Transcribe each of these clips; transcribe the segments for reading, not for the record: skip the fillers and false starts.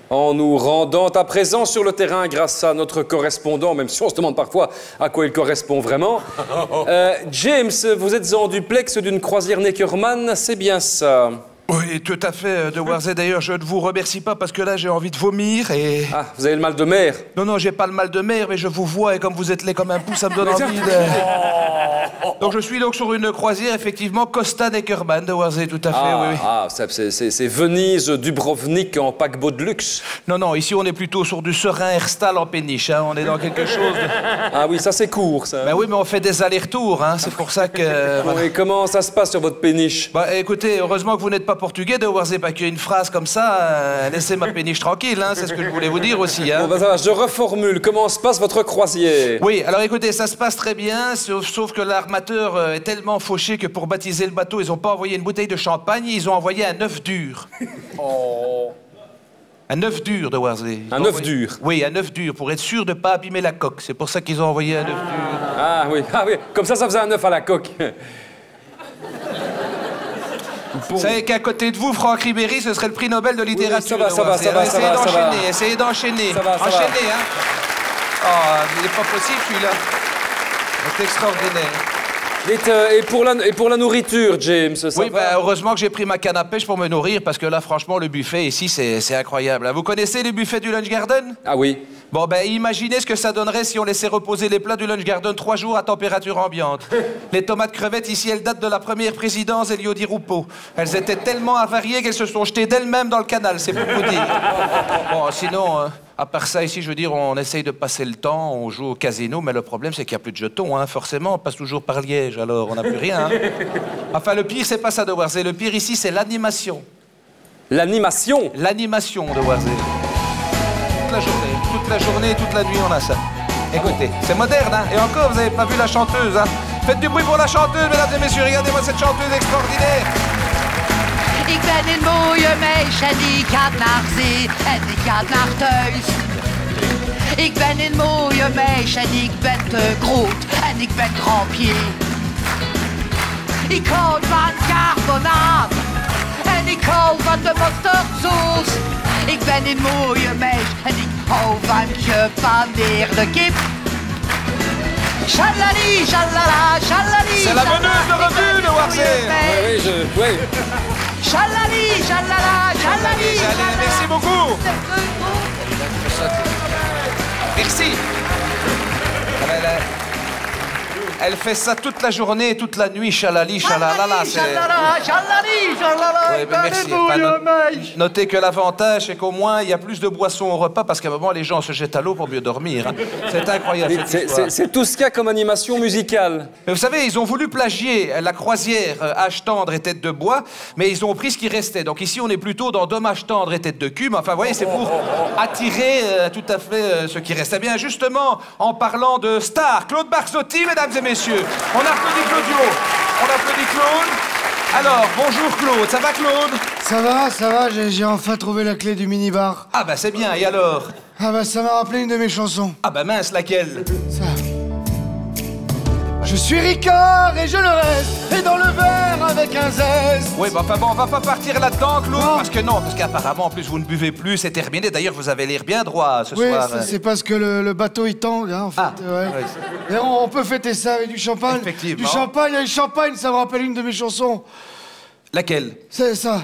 En nous rendant à présent sur le terrain grâce à notre correspondant, même si on se demande parfois à quoi il correspond vraiment. James, vous êtes en duplex d'une croisière Neckermann, c'est bien ça? Oui, tout à fait, de Warzé. D'ailleurs, je ne vous remercie pas parce que là, j'ai envie de vomir et... Ah, vous avez le mal de mer? Non, j'ai pas le mal de mer, mais je vous vois et comme vous êtes laid comme un pouce, ça me donne envie de... Donc, je suis donc sur une croisière, effectivement, Costa Neckermann de Warzé, tout à fait, oui. Ah, c'est Venise, Dubrovnik en paquebot de luxe? Non, ici, on est plutôt sur du serein Herstal en péniche, hein. On est dans quelque chose de... Ah oui, ça c'est court, ça. Ben oui, mais on fait des allers-retours, hein. C'est pour ça que... Voilà. Et comment ça se passe sur votre péniche? Bah, écoutez, heureusement que vous n'êtes pas portugais de Warzé, parce qu'il y a une phrase comme ça, laissez ma péniche tranquille, hein, c'est ce que je voulais vous dire aussi, hein. Bon, ben ça va, je reformule. Comment se passe votre croisière? Oui, alors écoutez, ça se passe très bien, sauf que l'armateur est tellement fauché que pour baptiser le bateau, ils n'ont pas envoyé une bouteille de champagne, ils ont envoyé un œuf dur. Oh. Un œuf dur de Warzé. Un œuf dur? Oui, un œuf dur, pour être sûr de ne pas abîmer la coque. C'est pour ça qu'ils ont envoyé un œuf dur. Ah oui, comme ça faisait un œuf à la coque. Vous savez qu'à côté de vous, Franck Ribéry, ce serait le prix Nobel de littérature. Oui, ça va. Essayez d'enchaîner. Enchaînez, hein. Oh, il n'est pas possible, celui-là. C'est extraordinaire. Et pour la nourriture, James, ça Oui, va? heureusement que j'ai pris ma canne à pêche pour me nourrir, parce que là, franchement, le buffet ici, c'est incroyable. Vous connaissez les buffets du Lunch Garden? Ah oui. Bon, imaginez ce que ça donnerait si on laissait reposer les plats du Lunch Garden 3 jours à température ambiante. Les tomates crevettes ici, elles datent de la première présidence Elio Di Rupo. Elles étaient tellement avariées qu'elles se sont jetées d'elles-mêmes dans le canal, c'est pour vous dire. Bon, sinon, à part ça, ici, je veux dire, on essaye de passer le temps, on joue au casino, mais le problème, c'est qu'il n'y a plus de jetons, hein. Forcément, on passe toujours par Liège, alors on n'a plus rien, hein. Enfin, le pire, c'est pas ça de Warzé. Le pire ici, c'est l'animation. L'animation? L'animation de Warzé. Toute la journée, toute la nuit, on a ça. Écoutez, c'est moderne, hein. Et encore, vous n'avez pas vu la chanteuse, hein. Faites du bruit pour la chanteuse, mesdames et messieurs. Regardez-moi cette chanteuse extraordinaire. Ik ben een mooie meisje en ik ga naar zee en ik ga naar thuis. Ik ben een mooie meisje en ik ben te groot en ik ben grand-pied. Ik hou van carbonade en ik hou van de mosterdsoos. Ik ben een mooie meisje en ik hou van gepaneerde kip. Chalali, chalala, chalali. C'est la meneuse de revue de Warzé. Oui. Chalali, chalala, chalali. Merci beaucoup. Merci. Elle fait ça toute la journée et toute la nuit, chalali, chalalala. Oui, merci. Notez que l'avantage, c'est qu'au moins, il y a plus de boissons au repas parce qu'à un moment, les gens se jettent à l'eau pour mieux dormir. Hein. C'est incroyable. C'est tout ce qu'il y a comme animation musicale. Mais vous savez, ils ont voulu plagier la croisière Âge tendre et tête de bois, mais ils ont pris ce qui restait. Donc ici, on est plutôt dans Dommage tendre et tête de cul. Mais enfin, vous voyez, c'est pour attirer tout à fait ce qui reste. Eh bien, justement, en parlant de stars, Claude Barzotti, mesdames et messieurs. On applaudit Claudio. On applaudit Claude. Alors, bonjour Claude. Ça va, Claude? Ça va, j'ai enfin trouvé la clé du minibar. Ah bah c'est bien, et alors? Ah bah ça m'a rappelé une de mes chansons. Ah bah mince, laquelle? Ça. Je suis Ricard et je le reste, et dans le verre avec un zeste. Oui, bah enfin bon, on va pas partir là-dedans, Claude, parce qu'apparemment, en plus, vous ne buvez plus, c'est terminé. D'ailleurs, vous avez l'air bien droit ce soir. Oui, c'est parce que le bateau, il tangue, hein, en fait. Ouais. Et on peut fêter ça avec du champagne. Effectivement. Du champagne avec champagne, ça me rappelle une de mes chansons. Laquelle? C'est ça.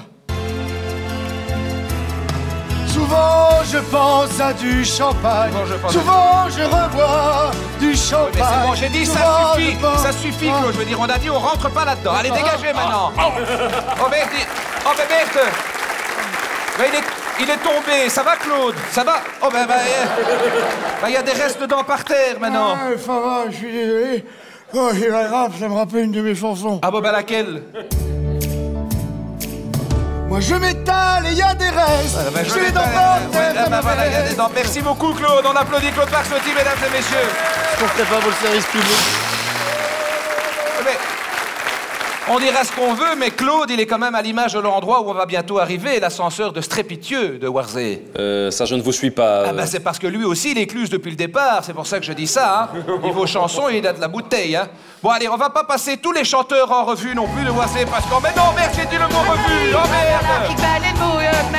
Souvent je pense à du champagne. Souvent je revois du champagne. Oui, mais c'est bon, j'ai dit ça suffit, Claude. Je veux dire, on a dit on rentre pas là-dedans. Allez, dégagez maintenant. Oh Berthe. Mais il est tombé. Ça va, Claude? Ça va? Oh il y a des restes dedans par terre maintenant. Ah, ça va, je suis désolé. Oh, c'est pas grave, ça me rappelle une de mes chansons. Ah bon, laquelle? Moi je m'étale et il y a des restes. Je suis dans voilà, il y a des dents. Merci beaucoup, Claude. On applaudit Claude Barzotti, mesdames et messieurs. Je comprends pas pour le service public. Mais on dira ce qu'on veut, mais Claude, il est quand même à l'image de l'endroit où on va bientôt arriver, l'ascenseur de Strépitieux de Warzé. Ça, je ne vous suis pas. Ah bah c'est parce que lui aussi, il écluse depuis le départ. C'est pour ça que je dis ça, hein. Niveau chanson, il a de la bouteille, hein. Bon, allez, on va pas passer tous les chanteurs en revue non plus de Warzé, parce que... Mais non, merde, j'ai dit le mot revue. Oh, merde.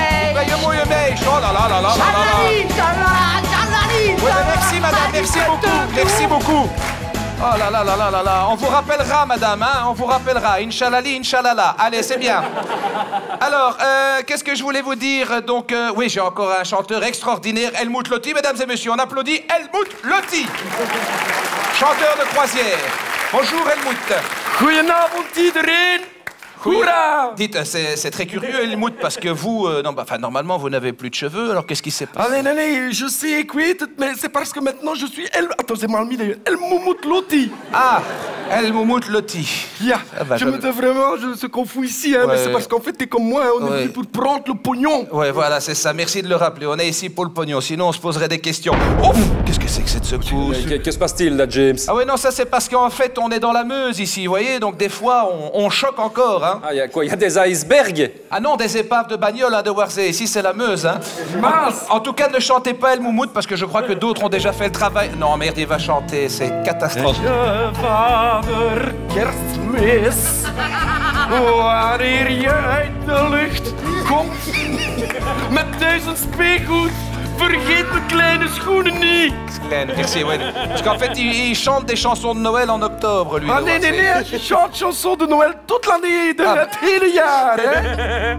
mooie, mooie meisje. Oh là là là là là là. Chalali, chalala, chalali, Oui, mais merci, madame, merci beaucoup. Merci beaucoup. Oh là là là là là là. On vous rappellera, madame, hein. On vous rappellera. Inch'Allali, Inch'Allala. Allez, c'est bien. Alors, qu'est-ce que je voulais vous dire? Donc, oui, j'ai encore un chanteur extraordinaire, Helmut Lotti. Mesdames et messieurs, on applaudit Helmut Lotti. Chanteur de croisière. Bonjour, Helmut. Goedenavond iedereen. Hoera! Dites, c'est très curieux, Helmut, parce que vous... non, bah, enfin, normalement, vous n'avez plus de cheveux, alors qu'est-ce qui s'est passé? Ah nee, je sais, ik weet het, mais c'est parce que maintenant je suis Attends, c'est mal mis d'ailleurs. Helmut Lotti. Ah, Helmut Lotti. Ja, Ah bah, je me dis vraiment, je se confonds ici, hein, mais c'est parce qu'en fait, t'es comme moi, hein, on est venu pour prendre le pognon. Ouais, voilà, c'est ça. Merci de le rappeler. On est ici pour le pognon, sinon on se poserait des questions. Ouf! Qu'est-ce que c'est que cette secousse? Que se passe-t-il là, James? Ah ouais, non, ça c'est parce qu'en fait, on est dans la Meuse ici, vous voyez, donc des fois, on choque encore, hein. Ah, il y a quoi? Il y a des icebergs? Ah non, des épaves de bagnole, hein, de Warzé. Ici, c'est la Meuse, hein. En tout cas, ne chantez pas El Moumout, parce que je crois que d'autres ont déjà fait le travail. Non, merde, il va chanter, c'est catastrophique. Je vader Kerstmis, wanneer je uit de lucht komt met duizend speelgoed, vergeet mijn kleine schoenen niet. Merci, ouais. Parce qu'en fait, il chante des chansons de Noël en octobre, lui. Ah de nee, Warzé. je chante chansons de Noël toute l'année, het hele jaar, hè.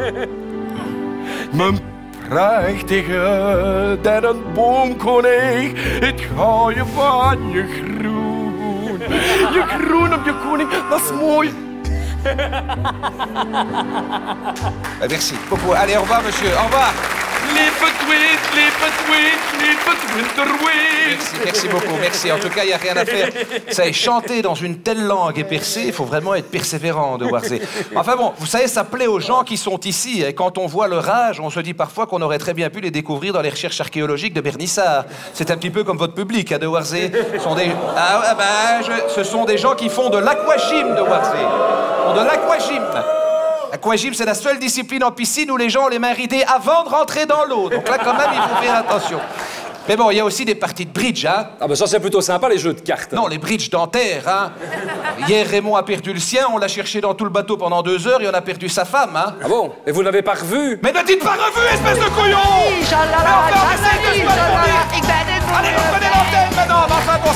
Mijn prachtige dennenboomkoning, het hou je van je groen. Je groen op je koning, dat is mooi. Merci beaucoup. Allez, au revoir, monsieur. Au revoir. Lieve winterwind. Merci beaucoup, merci. En tout cas, il n'y a rien à faire. Ça est chanté dans une telle langue et percée, il faut vraiment être persévérant de Warzé. Enfin bon, vous savez, ça plaît aux gens qui sont ici. Et quand on voit leur âge, on se dit parfois qu'on aurait très bien pu les découvrir dans les recherches archéologiques de Bernissard. C'est un petit peu comme votre public, hein, de Warzé. Ce sont des gens qui font de l'aquagym de Warzé. Ils font de l'aquagym. L'aquagym, c'est la seule discipline en piscine où les gens ont les mains ridées avant de rentrer dans l'eau. Donc là, quand même, il faut faire attention. Mais bon, il y a aussi des parties de bridge, hein. Ah ben ça c'est plutôt sympa, les jeux de cartes. Non, les bridges dentaires, hein. Hier, Raymond a perdu le sien, on l'a cherché dans tout le bateau pendant 2 heures et on a perdu sa femme, hein. Ah bon? Et vous ne l'avez pas revu? Mais ne dites pas revu, espèce de couillon! chalala, Mais enfin, chalali, c'est que je chalala, me dis. ik ben het Allez, reprenez l'antenne maintenant, enfin bon.